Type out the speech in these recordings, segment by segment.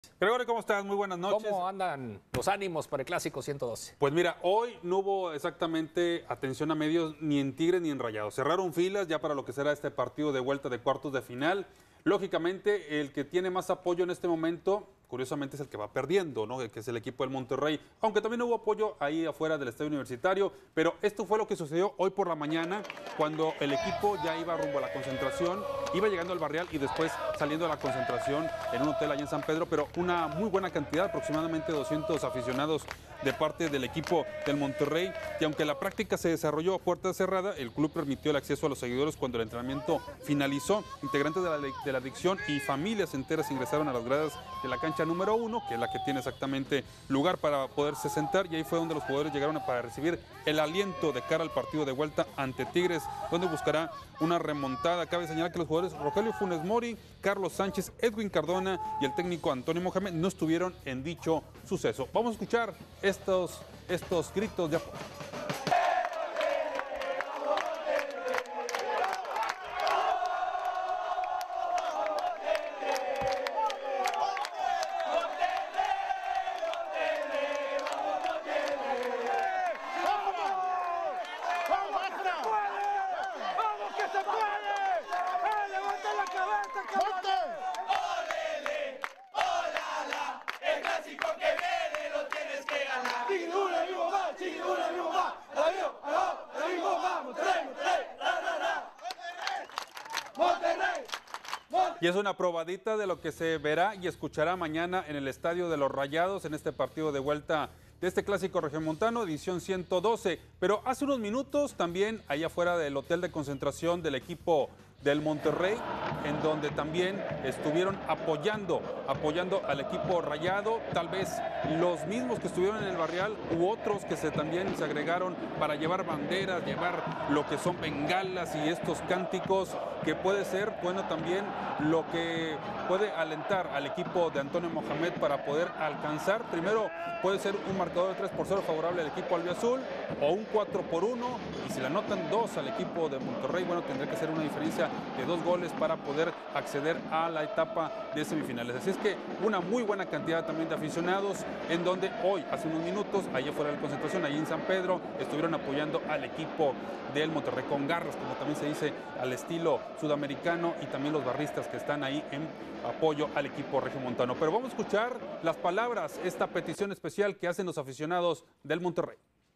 Gregorio, ¿cómo estás? Muy buenas noches. ¿Cómo andan los ánimos para el Clásico 112? Pues mira, hoy no hubo exactamente atención a medios ni en Tigres ni en Rayados. Cerraron filas ya para lo que será este partido de vuelta de cuartos de final. Lógicamente, el que tiene más apoyo en este momento, curiosamente, es el que va perdiendo, ¿no? Que es el equipo del Monterrey. Aunque también hubo apoyo ahí afuera del estadio universitario. Pero esto fue lo que sucedió hoy por la mañana, cuando el equipo ya iba rumbo a la concentración, iba llegando al Barrial y después saliendo a la concentración en un hotel allá en San Pedro. Pero una muy buena cantidad, aproximadamente 200 aficionados de parte del equipo del Monterrey. Y aunque la práctica se desarrolló a puerta cerrada, el club permitió el acceso a los seguidores cuando el entrenamiento finalizó. Integrantes de la adicción y familias enteras ingresaron a las gradas de la cancha número 1, que es la que tiene exactamente lugar para poderse sentar, y ahí fue donde los jugadores llegaron para recibir el aliento de cara al partido de vuelta ante Tigres, donde buscará una remontada. Cabe señalar que los jugadores Rogelio Funes Mori, Carlos Sánchez, Edwin Cardona y el técnico Antonio Mohamed no estuvieron en dicho suceso. Vamos a escuchar estos gritos de apoyo. Y es una probadita de lo que se verá y escuchará mañana en el Estadio de los Rayados en este partido de vuelta de este Clásico Regiomontano, edición 112. Pero hace unos minutos también allá afuera del hotel de concentración del equipo del Monterrey, en donde también estuvieron apoyando al equipo rayado, tal vez los mismos que estuvieron en el Barrial u otros que también se agregaron para llevar banderas, llevar lo que son bengalas y estos cánticos, que puede ser, bueno, también lo que puede alentar al equipo de Antonio Mohamed para poder alcanzar. Primero puede ser un marcador de 3-0 favorable al equipo albiazul o un 4-1, y si le anotan 2 al equipo de Monterrey, bueno, tendría que ser una diferencia de 2 goles para poder acceder a la etapa de semifinales. Así es que una muy buena cantidad también de aficionados, en donde hoy, hace unos minutos, allá fuera de la concentración, allí en San Pedro, estuvieron apoyando al equipo del Monterrey con garras, como también se dice, al estilo sudamericano, y también los barristas que están ahí en apoyo al equipo regiomontano. Pero vamos a escuchar las palabras, esta petición especial que hacen los aficionados del Monterrey.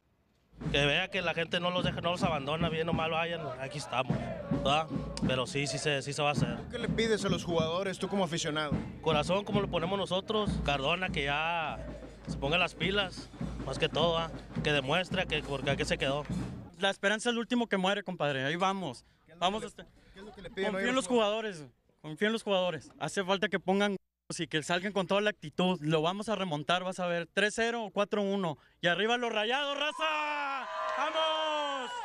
Que vea que la gente no los deja, no los abandona, bien o mal vayan, aquí estamos, ¿verdad? Pero sí se va a hacer. ¿Qué le pides a los jugadores, tú como aficionado? Corazón, como lo ponemos nosotros, Cardona que ya se ponga las pilas, más que todo, ¿verdad? Que demuestre que porque aquí se quedó. La esperanza es el último que muere, compadre, ahí vamos. ¿Qué es lo que le piden? Confío en los jugadores, confío en los jugadores. Hace falta que pongan y que salgan con toda la actitud. Lo vamos a remontar, vas a ver, 3-0 o 4-1. Y arriba los Rayados, raza. ¡Vamos!